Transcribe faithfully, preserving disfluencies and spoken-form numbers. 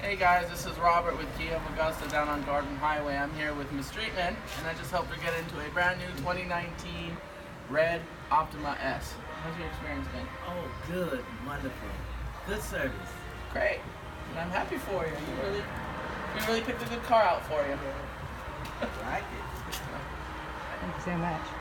Hey guys, this is Robert with Kia of Augusta down on Garden Highway. I'm here with Miz Streetman, and I just helped her get into a brand new twenty nineteen red Optima S. How's your experience been? Oh, good, wonderful, good service. Great, and I'm happy for you. You really, you really picked a good car out for you. I like it. Thank you so much.